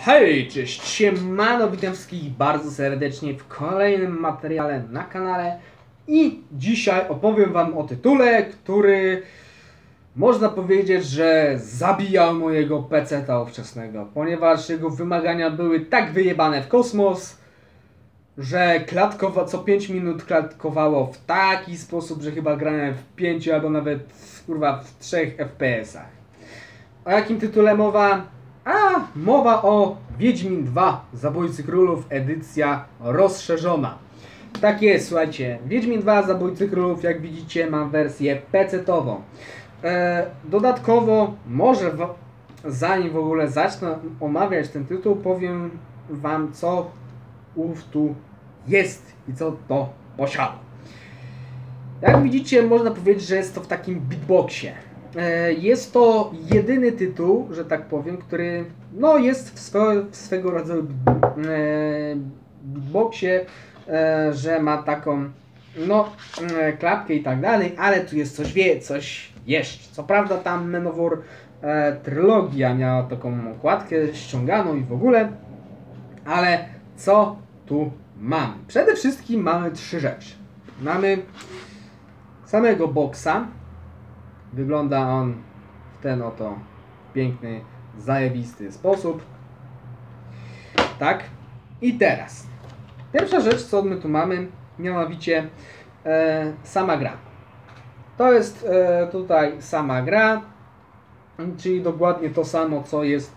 Hej, cześć, siemano, witam wszystkich bardzo serdecznie w kolejnym materiale na kanale i dzisiaj opowiem wam o tytule, który można powiedzieć, że zabijał mojego peceta ówczesnego, ponieważ jego wymagania były tak wyjebane w kosmos, że co 5 minut klatkowało w taki sposób, że chyba grałem w 5 albo nawet kurwa w 3 FPS-ach. O jakim tytule mowa? Mowa o Wiedźmin 2 Zabójcy Królów, edycja rozszerzona. Tak jest, słuchajcie, Wiedźmin 2 Zabójcy Królów, jak widzicie, mam wersję PC-tową. Dodatkowo, zanim w ogóle zacznę omawiać ten tytuł, powiem wam, co tu jest i co to posiada. Jak widzicie, można powiedzieć, że jest to w takim beatboxie. Jest to jedyny tytuł, że tak powiem, który no, jest w swego rodzaju beatboxie, że ma taką no, klapkę i tak dalej, ale tu jest coś jeszcze. Co prawda tam Manowar trylogia miała taką okładkę ściąganą i w ogóle, ale co tu mamy? Przede wszystkim mamy 3 rzeczy. Mamy samego boksa. Wygląda on w ten oto piękny, zajebisty sposób. Tak. I teraz pierwsza rzecz, co my tu mamy, mianowicie sama gra. To jest tutaj sama gra, czyli dokładnie to samo, co jest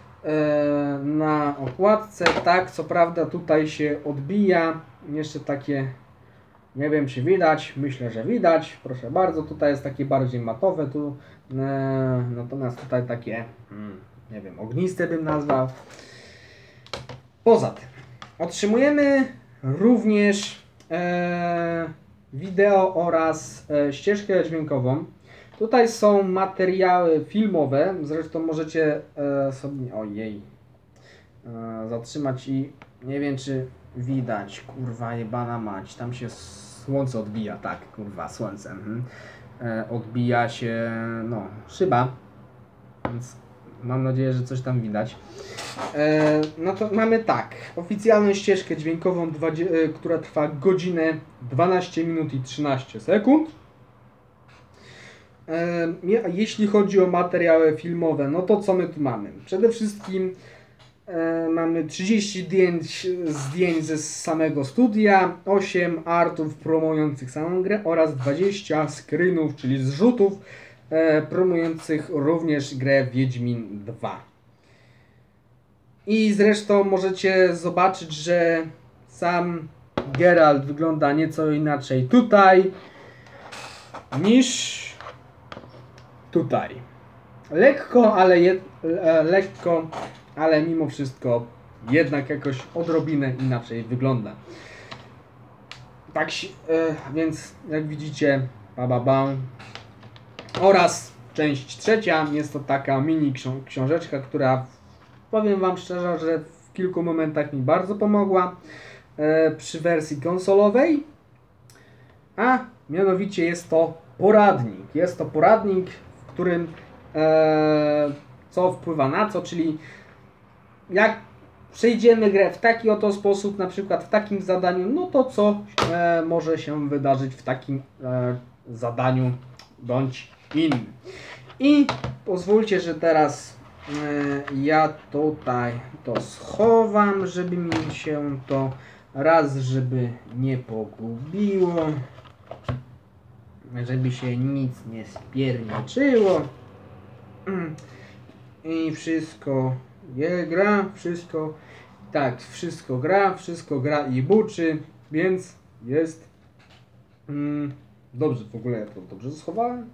na okładce. Tak, co prawda tutaj się odbija jeszcze takie, nie wiem czy widać, myślę, że widać, proszę bardzo, tutaj jest takie bardziej matowe, tu natomiast tutaj takie, nie wiem, ogniste bym nazwał. Poza tym otrzymujemy również wideo oraz ścieżkę dźwiękową. Tutaj są materiały filmowe, zresztą możecie sobie, zatrzymać i nie wiem czy widać, kurwa jebana mać, tam się słońce odbija, tak, kurwa, słońce, odbija się, no, szyba, więc mam nadzieję, że coś tam widać. No to mamy tak, oficjalną ścieżkę dźwiękową, która trwa godzinę 12 minut i 13 sekund. Jeśli chodzi o materiały filmowe, no to co my tu mamy? Przede wszystkim mamy 30 zdjęć ze samego studia, 8 artów promujących samą grę oraz 20 screenów, czyli zrzutów promujących również grę Wiedźmin 2. I zresztą możecie zobaczyć, że sam Geralt wygląda nieco inaczej tutaj niż tutaj. Lekko, ale mimo wszystko jednak jakoś odrobinę inaczej wygląda. Tak, więc jak widzicie, oraz część trzecia, jest to taka mini książeczka, która powiem wam szczerze, że w kilku momentach mi bardzo pomogła przy wersji konsolowej, a mianowicie jest to poradnik. Jest to poradnik, w którym co wpływa na co, czyli jak przejdziemy grę w taki oto sposób, na przykład w takim zadaniu, no to co może się wydarzyć w takim zadaniu bądź innym. I pozwólcie, że teraz ja tutaj to schowam, żeby mi się to żeby nie pogubiło, żeby się nic nie spierniczyło. I wszystko gra, wszystko gra i buczy, więc jest dobrze. W ogóle ja to dobrze schowałem?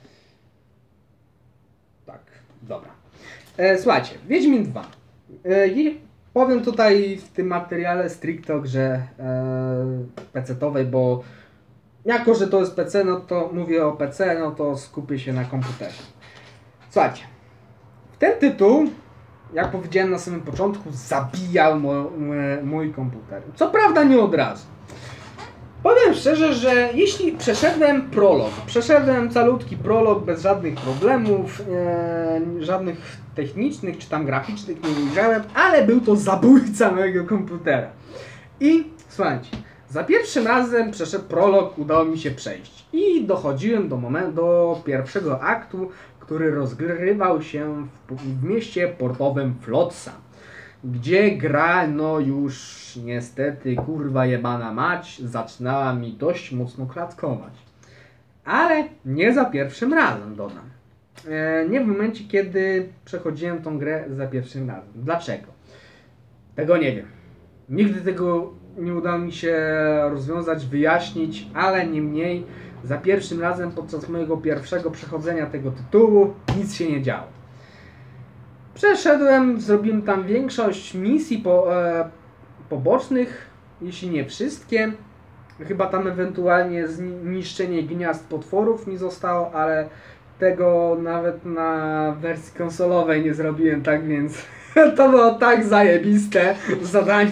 Tak, dobra. Słuchajcie, Wiedźmin 2. Powiem tutaj w tym materiale stricte o grze PC-towej, bo jako, że to jest PC, no to mówię o PC, no to skupię się na komputerze. Słuchajcie, ten tytuł, jak powiedziałem na samym początku, zabijał mój komputer. Co prawda nie od razu. Powiem szczerze, że jeśli przeszedłem calutki prolog bez żadnych problemów, żadnych technicznych czy tam graficznych nie ujrzałem, ale był to zabójca mojego komputera. I słuchajcie, za pierwszym razem prolog udało mi się przejść i dochodziłem do pierwszego aktu, który rozgrywał się w mieście portowym Flotsam, gdzie gra, no już niestety, kurwa jebana mać, zaczynała mi dość mocno klatkować. Ale nie za pierwszym razem, dodam. Nie w momencie, kiedy przechodziłem tą grę za pierwszym razem. Dlaczego? Tego nie wiem. Nigdy tego nie udało mi się rozwiązać, wyjaśnić, ale niemniej za pierwszym razem podczas mojego pierwszego przechodzenia tego tytułu nic się nie działo. Przeszedłem, zrobiłem tam większość misji pobocznych, jeśli nie wszystkie. Chyba tam ewentualnie zniszczenie gniazd potworów mi zostało, ale tego nawet na wersji konsolowej nie zrobiłem, tak więc to było tak zajebiste zadanie,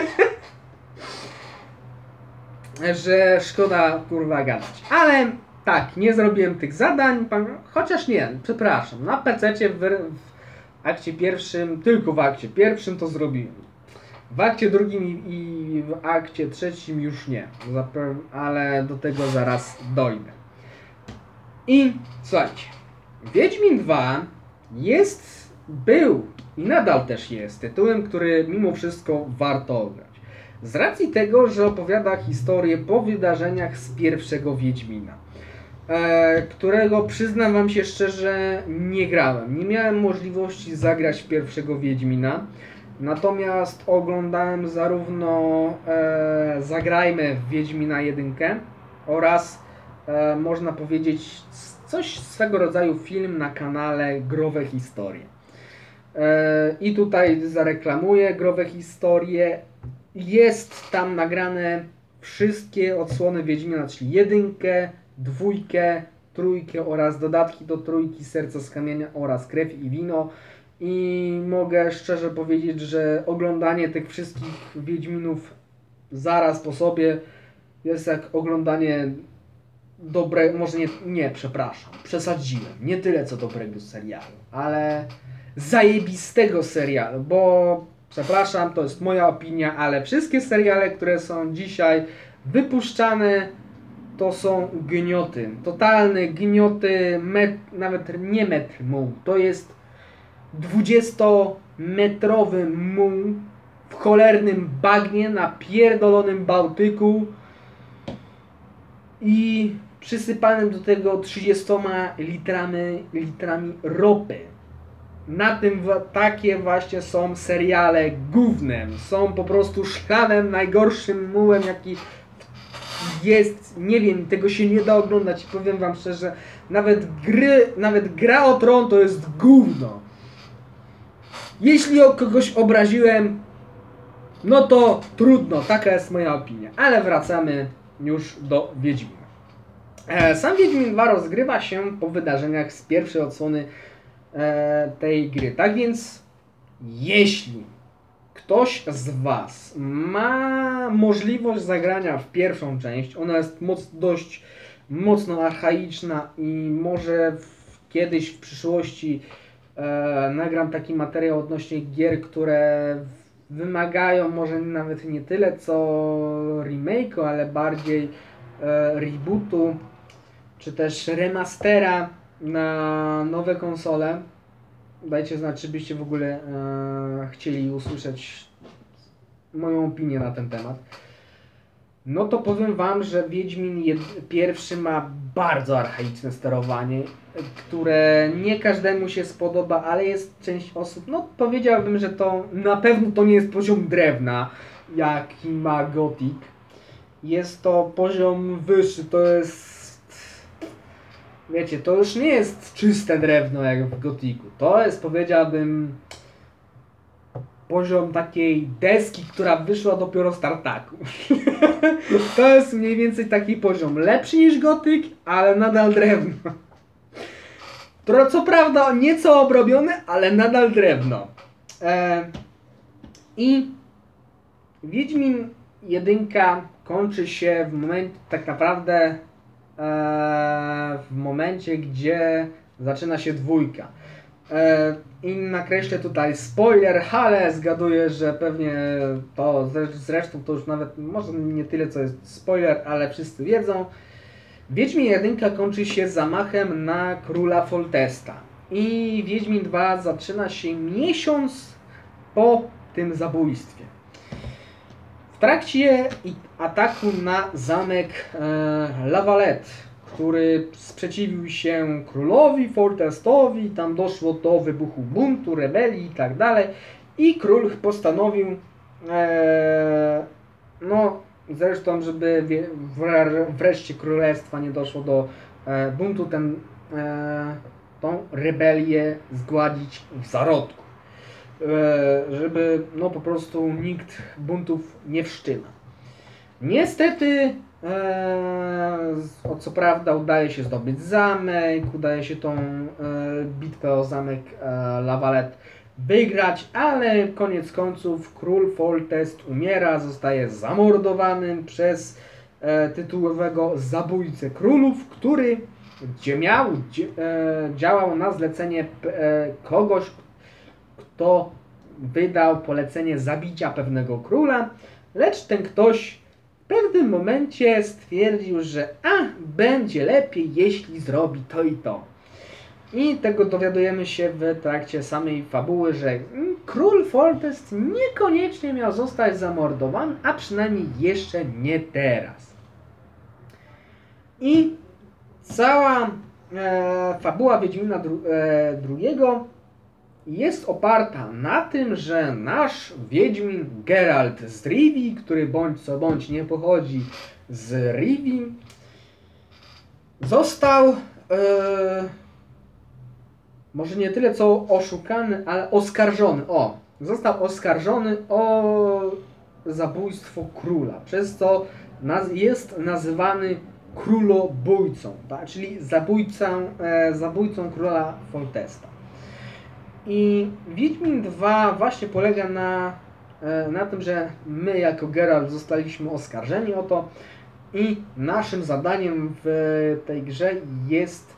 że szkoda kurwa gadać. Ale tak, nie zrobiłem tych zadań, chociaż nie, przepraszam, na PC-cie w akcie pierwszym, tylko w akcie pierwszym to zrobiłem. W akcie drugim i w akcie trzecim już nie, ale do tego zaraz dojdę. I słuchajcie, Wiedźmin 2 był i nadal też jest tytułem, który mimo wszystko warto ograć. Z racji tego, że opowiada historię po wydarzeniach z pierwszego Wiedźmina, którego przyznam wam się szczerze nie grałem. Nie miałem możliwości zagrać w pierwszego Wiedźmina, natomiast oglądałem zarówno Zagrajmy w Wiedźmina 1 oraz można powiedzieć coś swego rodzaju film na kanale Growe Historie. I tutaj zareklamuję Growe Historie. Jest tam nagrane wszystkie odsłony Wiedźmina, czyli 1, 2, 3 oraz dodatki do 3, Serce z kamienia oraz Krew i wino. I mogę szczerze powiedzieć, że oglądanie tych wszystkich Wiedźminów zaraz po sobie jest jak oglądanie może nie, przepraszam, przesadziłem, nie tyle co dobrego serialu, ale zajebistego serialu, bo przepraszam, to jest moja opinia, ale wszystkie seriale, które są dzisiaj wypuszczane, to są gnioty, totalne gnioty, nawet nie metr muł, to jest 20-metrowy muł w cholernym bagnie na pierdolonym Bałtyku i przysypanym do tego 30 litrami ropy. Na tym takie właśnie są seriale gównem. Są po prostu szklanem, najgorszym mułem jaki jest. Nie wiem, tego się nie da oglądać. Powiem wam szczerze, nawet Gra o Tron to jest gówno. Jeśli kogoś obraziłem, no to trudno, taka jest moja opinia. Ale wracamy już do Wiedźmina. Sam Wiedźmin 2 rozgrywa się po wydarzeniach z pierwszej odsłony tej gry. Tak więc, jeśli ktoś z was ma możliwość zagrania w pierwszą część, ona jest dość mocno archaiczna i może kiedyś w przyszłości nagram taki materiał odnośnie gier, które wymagają może nawet nie tyle co remake'u, ale bardziej rebootu, czy też remastera na nowe konsole. Dajcie znać, czy byście w ogóle chcieli usłyszeć moją opinię na ten temat. No to powiem wam, że Wiedźmin pierwszy ma bardzo archaiczne sterowanie, które nie każdemu się spodoba, ale jest część osób, no powiedziałbym, że to na pewno to nie jest poziom drewna, jaki ma Gothic. Jest to poziom wyższy, to jest... Wiecie, to już nie jest czyste drewno jak w Gothicu. To jest, powiedziałbym, poziom takiej deski, która wyszła dopiero z tartaku. To jest mniej więcej taki poziom. Lepszy niż Gothic, ale nadal drewno. Co prawda nieco obrobione, ale nadal drewno. I Wiedźmin 1 kończy się w momencie, tak naprawdę w momencie, gdzie zaczyna się 2. I nakreślę tutaj spoiler, ale zgaduję, że pewnie to zresztą to już nawet może nie tyle co jest spoiler, ale wszyscy wiedzą. Wiedźmin 1 kończy się zamachem na króla Foltesta i Wiedźmin 2 zaczyna się miesiąc po tym zabójstwie. W trakcie ataku na zamek La Valette, który sprzeciwił się królowi Foltestowi, tam doszło do wybuchu buntu, rebelii i tak dalej, i król postanowił, no zresztą, żeby wreszcie królestwa nie doszło do buntu, tą rebelię zgładzić w zarodku, żeby no po prostu nikt buntów nie wszczyna. Niestety, co prawda udaje się zdobyć zamek, udaje się tą bitwę o zamek La Valette wygrać, ale koniec końców król Foltest umiera, zostaje zamordowany przez tytułowego zabójcę królów, który działał na zlecenie kogoś, kto wydał polecenie zabicia pewnego króla, lecz ten ktoś w pewnym momencie stwierdził, że będzie lepiej, jeśli zrobi to i to. I tego dowiadujemy się w trakcie samej fabuły, że król Foltest niekoniecznie miał zostać zamordowany, a przynajmniej jeszcze nie teraz. I cała fabuła Wiedźmina II jest oparta na tym, że nasz Wiedźmin Geralt z Rivii, który bądź co bądź nie pochodzi z Rivii, został może nie tyle co oszukany, ale oskarżony. Został oskarżony o zabójstwo króla, przez co jest nazywany królobójcą, tak? Czyli zabójcą króla Foltesta. I Wiedźmin 2 właśnie polega na tym, że my jako Geralt zostaliśmy oskarżeni o to i naszym zadaniem w tej grze jest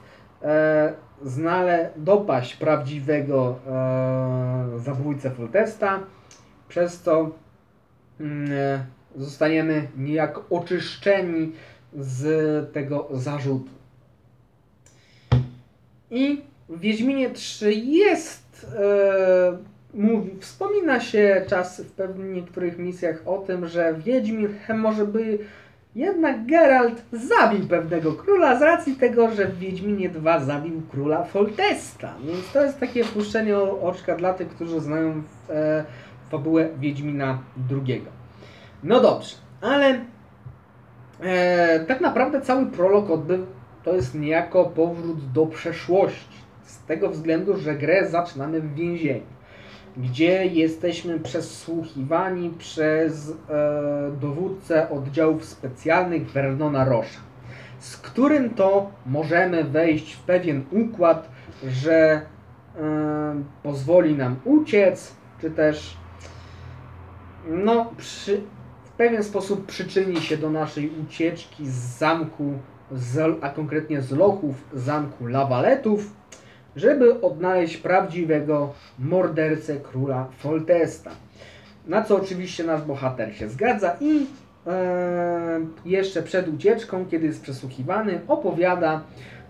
dopaść prawdziwego zabójcę Foltesta, przez co zostaniemy niejako oczyszczeni z tego zarzutu. I w Wiedźminie 3 wspomina się w pewnych niektórych misjach o tym, że Wiedźmin może by jednak Geralt zabił pewnego króla z racji tego, że w Wiedźminie 2 zabił króla Foltesta. Więc to jest takie puszczenie oczka dla tych, którzy znają fabułę Wiedźmina II. No dobrze, ale tak naprawdę cały prolog to jest niejako powrót do przeszłości. Z tego względu, że grę zaczynamy w więzieniu, gdzie jesteśmy przesłuchiwani przez dowódcę oddziałów specjalnych Vernona Rocha, z którym to możemy wejść w pewien układ, że pozwoli nam uciec, czy też w pewien sposób przyczyni się do naszej ucieczki z zamku, a konkretnie z lochów zamku La Valette'ów, żeby odnaleźć prawdziwego mordercę króla Foltesta. Na co oczywiście nasz bohater się zgadza i jeszcze przed ucieczką, kiedy jest przesłuchiwany, opowiada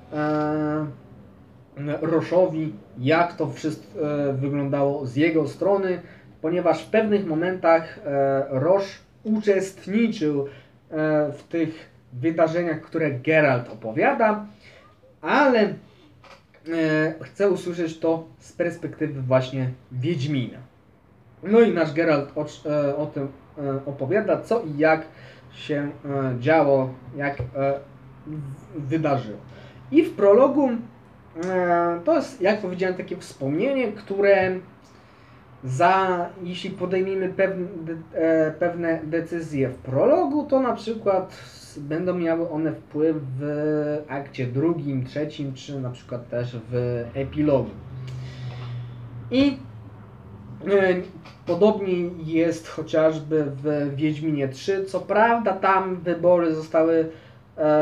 Rochowi, jak to wszystko wyglądało z jego strony, ponieważ w pewnych momentach Roch uczestniczył w tych wydarzeniach, które Geralt opowiada, ale chcę usłyszeć to z perspektywy właśnie Wiedźmina. No i nasz Geralt o tym opowiada, co i jak się działo, jak wydarzyło. I w prologu to jest, jak powiedziałem, takie wspomnienie, które jeśli podejmiemy pewne decyzje w prologu, to na przykład będą miały one wpływ w akcie drugim, trzecim, czy na przykład też w epilogu. I podobnie jest chociażby w Wiedźminie 3. Co prawda tam wybory zostały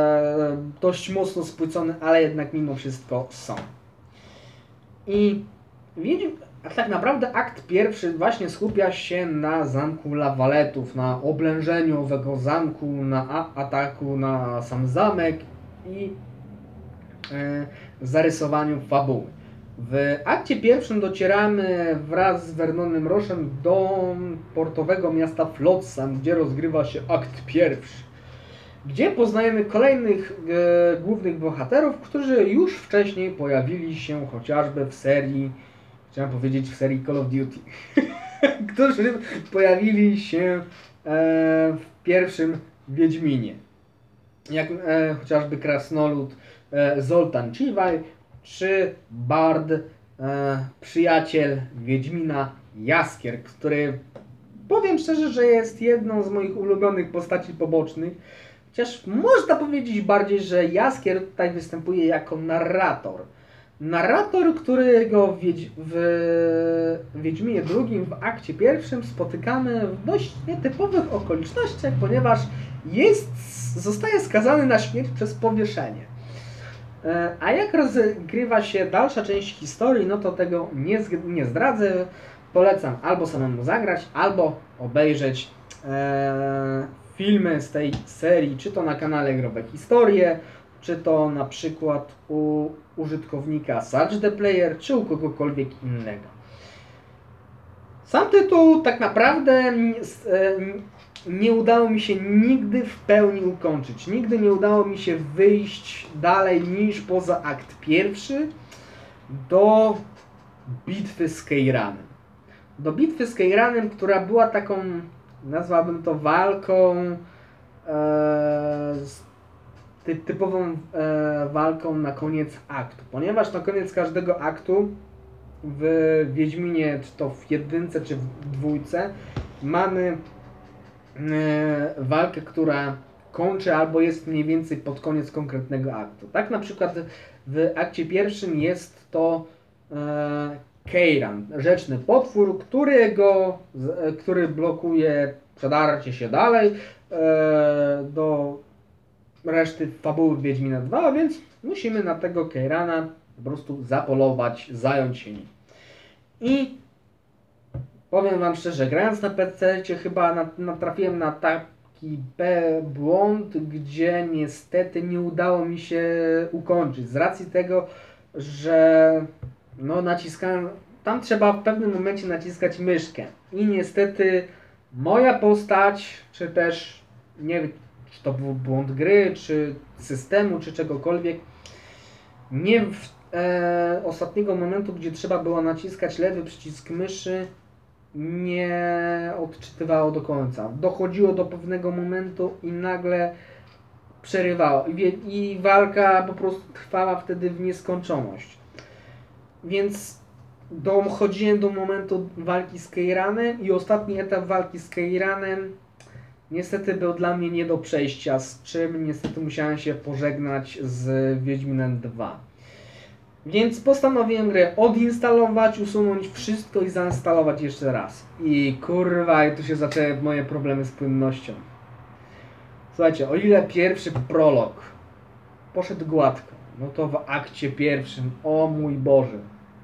dość mocno spłycone, ale jednak mimo wszystko są. I A tak naprawdę akt pierwszy właśnie skupia się na zamku Lawaletów, na oblężeniu owego zamku, na ataku na sam zamek i zarysowaniu fabuły. W akcie pierwszym docieramy wraz z Vernonem Roshem do portowego miasta Flotsam, gdzie rozgrywa się akt pierwszy, gdzie poznajemy kolejnych głównych bohaterów, którzy już wcześniej pojawili się chociażby w serii, chciałem powiedzieć w serii Call of Duty, którzy pojawili się w pierwszym Wiedźminie, jak chociażby krasnolud Zoltan Chivaj, czy bard, przyjaciel Wiedźmina Jaskier, który powiem szczerze, że jest jedną z moich ulubionych postaci pobocznych. Chociaż można powiedzieć bardziej, że Jaskier tutaj występuje jako narrator. Narrator, którego w Wiedźminie II w akcie pierwszym spotykamy w dość nietypowych okolicznościach, ponieważ zostaje skazany na śmierć przez powieszenie. A jak rozgrywa się dalsza część historii, no to tego nie zdradzę. Polecam albo samemu zagrać, albo obejrzeć filmy z tej serii, czy to na kanale Growe Historie, czy to na przykład u użytkownika Such the Player, czy u kogokolwiek innego. Sam tytuł tak naprawdę nie udało mi się nigdy w pełni ukończyć. Nigdy nie udało mi się wyjść dalej niż poza akt pierwszy do bitwy z Keiranem. Do bitwy z Keiranem, która była taką, nazwałbym to walką, typową walką na koniec aktu. Ponieważ na koniec każdego aktu w Wiedźminie, czy to w jedynce, czy w dwójce, mamy walkę, która kończy albo jest mniej więcej pod koniec konkretnego aktu. Tak na przykład w akcie pierwszym jest to Keiran, rzeczny potwór, który blokuje przedarcie się dalej do reszty fabuły Wiedźmina 2, więc musimy na tego Keirana po prostu zapolować, zająć się nim. I powiem wam szczerze, grając na PC chyba natrafiłem na taki błąd, gdzie niestety nie udało mi się ukończyć. Z racji tego, że no naciskałem, tam trzeba w pewnym momencie naciskać myszkę. I niestety moja postać, czy też nie wiem, czy to był błąd gry, czy systemu, czy czegokolwiek, nie ostatniego momentu, gdzie trzeba było naciskać lewy przycisk myszy, nie odczytywało do końca. Dochodziło do pewnego momentu i nagle przerywało. I walka po prostu trwała wtedy w nieskończoność. Więc dochodziłem do momentu walki z Keiranem i ostatni etap walki z Keiranem niestety był dla mnie nie do przejścia, z czym niestety musiałem się pożegnać z Wiedźminem 2. Więc postanowiłem grę odinstalować, usunąć wszystko i zainstalować jeszcze raz. I kurwa, tu się zaczęły moje problemy z płynnością. Słuchajcie, o ile pierwszy prolog poszedł gładko, no to w akcie pierwszym, o mój Boże.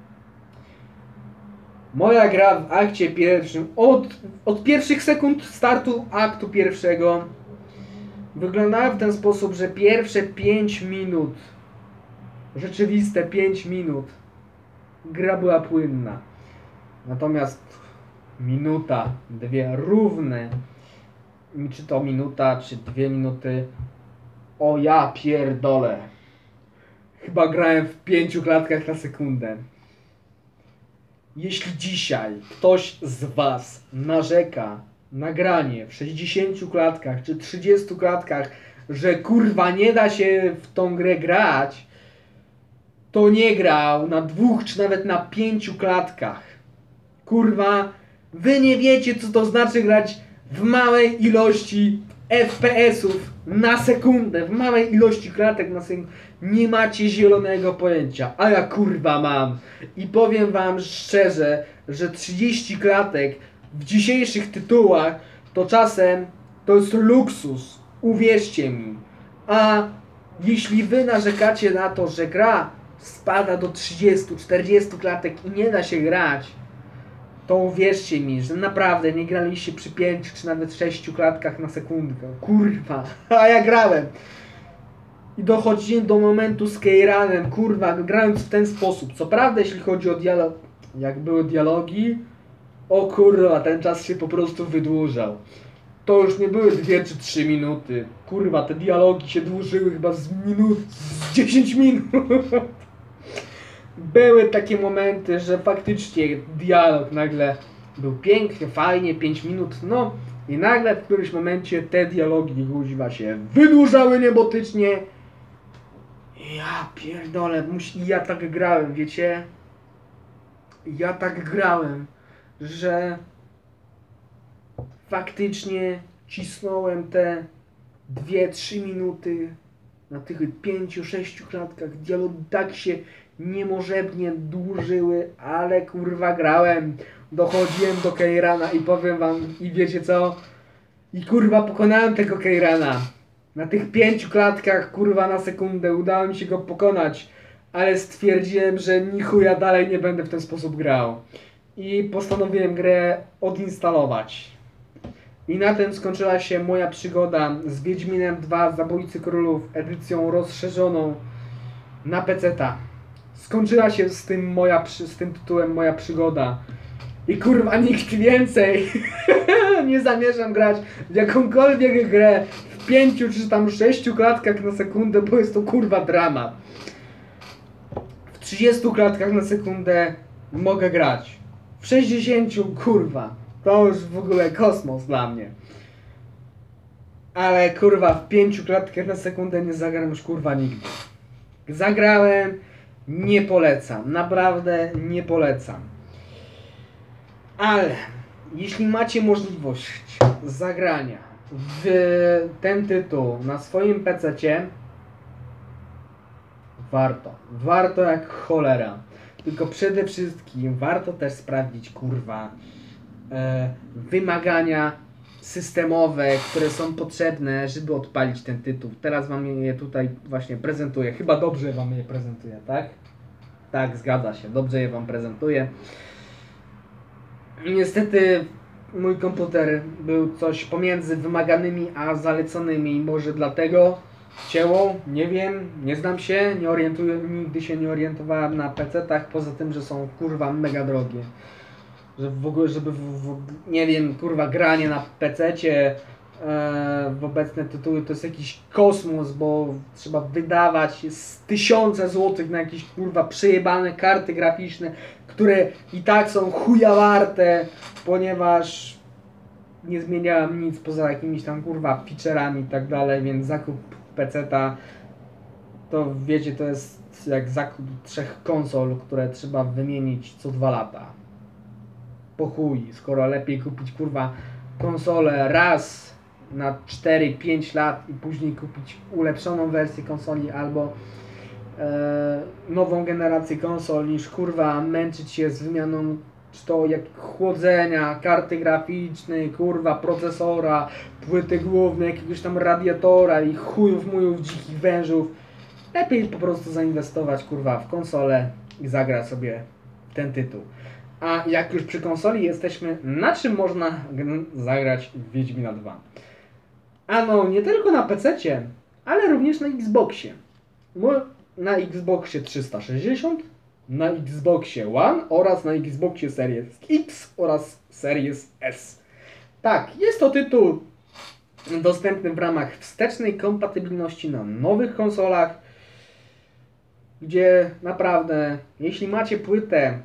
Moja gra w akcie pierwszym, od pierwszych sekund startu aktu pierwszego wyglądała w ten sposób, że pierwsze 5 minut, rzeczywiste 5 minut, gra była płynna. Natomiast minuta, dwie równe, czy to minuta, czy 2 minuty, o ja pierdolę. Chyba grałem w 5 klatkach na sekundę. Jeśli dzisiaj ktoś z Was narzeka na granie w 60 klatkach czy 30 klatkach, że kurwa nie da się w tą grę grać, to nie grał na 2 czy nawet na 5 klatkach. Kurwa, wy nie wiecie, co to znaczy grać w małej ilości FPS-ów na sekundę, w małej ilości klatek na sekundę. Nie macie zielonego pojęcia, a ja kurwa mam. I powiem wam szczerze, że 30 klatek w dzisiejszych tytułach to czasem to jest luksus. Uwierzcie mi. A jeśli wy narzekacie na to, że gra spada do 30-40 klatek i nie da się grać, to uwierzcie mi, że naprawdę nie graliście przy 5 czy nawet 6 klatkach na sekundkę. Kurwa, a ja grałem. I dochodziłem do momentu z Keiranem, kurwa, grając w ten sposób. Co prawda, jeśli chodzi o dialog, jak były dialogi, o kurwa, ten czas się po prostu wydłużał. To już nie były 2 czy 3 minuty. Kurwa, te dialogi się dłużyły chyba z 10 minut. Były takie momenty, że faktycznie dialog nagle był piękny, fajnie, 5 minut, no i nagle w którymś momencie te dialogi kuźwa się wydłużały niebotycznie. Ja pierdolę, ja tak grałem, wiecie? Ja tak grałem, że faktycznie cisnąłem te 2-3 minuty na tych 5-6 klatkach. Dialogi tak się niemożebnie dłużyły, ale kurwa grałem. Dochodziłem do Keirana i powiem wam, i wiecie co? I kurwa pokonałem tego Keirana. Na tych 5 klatkach kurwa na sekundę udało mi się go pokonać, ale stwierdziłem, że ni chuja dalej nie będę w ten sposób grał. I postanowiłem grę odinstalować. I na tym skończyła się moja przygoda z Wiedźminem 2 Zabójcy Królów edycją rozszerzoną na PC-ta. Skończyła się z tym tytułem moja przygoda. I kurwa nikt więcej nie zamierzam grać w jakąkolwiek grę w 5 czy tam 6 klatkach na sekundę, bo jest to kurwa dramat. W 30 klatkach na sekundę mogę grać. W 60 kurwa. To już w ogóle kosmos dla mnie. Ale kurwa w 5 klatkach na sekundę nie zagram już kurwa nigdy. Zagrałem, nie polecam. Naprawdę nie polecam. Ale jeśli macie możliwość zagrania w ten tytuł na swoim PC-cie, warto. Warto jak cholera. Tylko przede wszystkim warto też sprawdzić kurwa wymagania systemowe, które są potrzebne, żeby odpalić ten tytuł. Teraz wam je tutaj właśnie prezentuję. Chyba dobrze wam je prezentuję, tak? Tak, zgadza się. Dobrze je wam prezentuję. Niestety mój komputer był coś pomiędzy wymaganymi a zaleconymi. Może dlatego cięło, nie wiem, nie znam się, nie orientuję, nigdy się nie orientowałem na PC-tach, poza tym, że są kurwa mega drogie. Że w ogóle, żeby nie wiem, kurwa, granie na PC-cie w obecne tytuły to jest jakiś kosmos, bo trzeba wydawać z 1000 złotych na jakieś kurwa przejebane karty graficzne, które i tak są chuja warte, ponieważ nie zmieniałem nic poza jakimiś tam kurwa feature'ami i tak dalej, więc zakup PC-ta to wiecie, to jest jak zakup 3 konsol, które trzeba wymienić co 2 lata. Po chuj, skoro lepiej kupić kurwa konsolę raz na 4-5 lat i później kupić ulepszoną wersję konsoli albo nową generację konsol, niż kurwa męczyć się z wymianą czy to jak chłodzenia, karty graficznej, kurwa procesora, płyty głównej, jakiegoś tam radiatora i chujów mujów dzikich wężów. Lepiej po prostu zainwestować kurwa w konsolę i zagrać sobie w ten tytuł. A jak już przy konsoli jesteśmy, na czym można zagrać w Wiedźmina 2? Ano, nie tylko na PC-cie, ale również na Xboxie. Na Xboxie 360, na Xboxie One oraz na Xboxie Series X oraz Series S. Tak, jest to tytuł dostępny w ramach wstecznej kompatybilności na nowych konsolach, gdzie naprawdę, jeśli macie płytę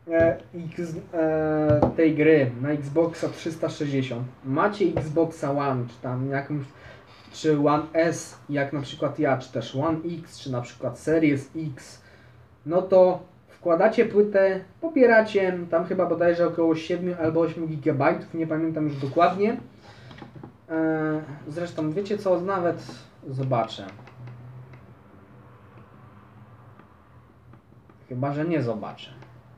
tej gry na Xboxa 360, macie Xboxa One, czy tam jakąś, czy One S, jak na przykład ja, czy też One X, czy na przykład Series X, no to wkładacie płytę, pobieracie tam chyba bodajże około 7 albo 8 GB, nie pamiętam już dokładnie. Zresztą wiecie co, nawet zobaczę. Chyba że nie zobaczę.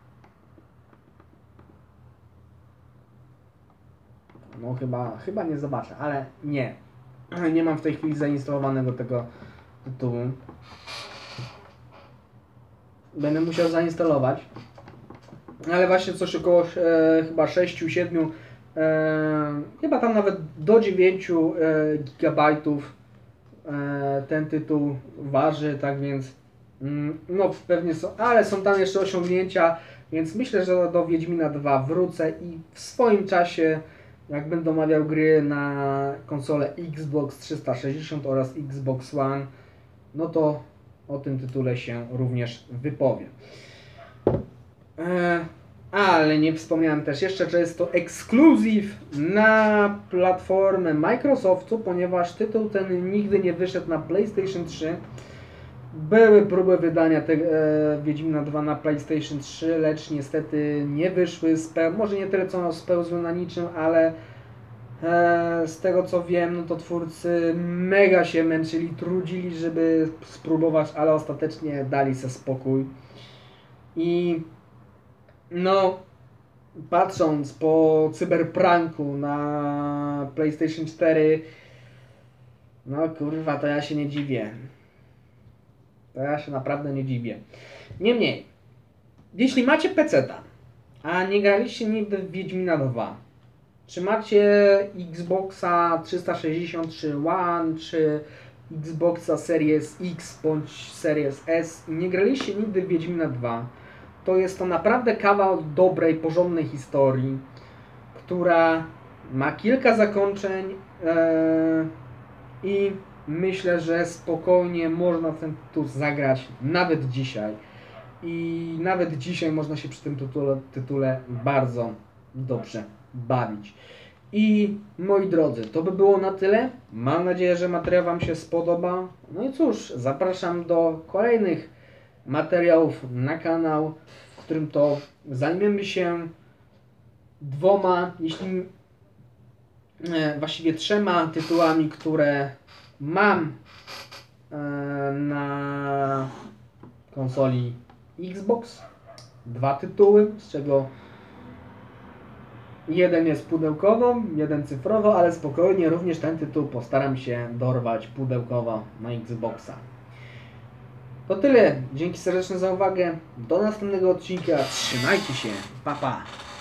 No chyba nie zobaczę, ale nie. Nie mam w tej chwili zainstalowanego tego tytułu. będę musiał zainstalować. Ale właśnie coś około chyba 6-7, chyba tam nawet do 9 gigabajtów ten tytuł waży, tak więc no pewnie są, ale są tam jeszcze osiągnięcia, więc myślę, że do Wiedźmina 2 wrócę i w swoim czasie, jak będę omawiał gry na konsolę Xbox 360 oraz Xbox One, no to o tym tytule się również wypowiem. Ale nie wspomniałem też jeszcze, że jest to ekskluzyw na platformę Microsoftu, ponieważ tytuł ten nigdy nie wyszedł na PlayStation 3. Były próby wydania Wiedźmina 2 na PlayStation 3, lecz niestety nie wyszły, może nie tyle co spełzły na niczym, ale z tego co wiem, no to twórcy mega się męczyli, trudzili, żeby spróbować, ale ostatecznie dali sobie spokój. I no, patrząc po Cyberpunku na PlayStation 4, no kurwa, to ja się nie dziwię. To ja się naprawdę nie dziwię. Niemniej, jeśli macie PC-ta, a nie graliście nigdy w Wiedźmina 2, czy macie Xboxa 363 One, czy Xboxa Series X bądź Series S i nie graliście nigdy w Wiedźmina 2, to jest to naprawdę kawał dobrej, porządnej historii, która ma kilka zakończeń i myślę, że spokojnie można ten tytuł zagrać nawet dzisiaj. I nawet dzisiaj można się przy tym tytule bardzo dobrze bawić. I moi drodzy, to by było na tyle. Mam nadzieję, że materiał Wam się spodoba. No i cóż, zapraszam do kolejnych materiałów na kanał, w którym to zajmiemy się właściwie 3 tytułami, które mam na konsoli Xbox. 2 tytuły, z czego jeden jest pudełkowo, jeden cyfrowo, ale spokojnie, również ten tytuł postaram się dorwać pudełkowo na Xboxa. To tyle. Dzięki serdeczne za uwagę. Do następnego odcinka. Trzymajcie się. Pa, pa.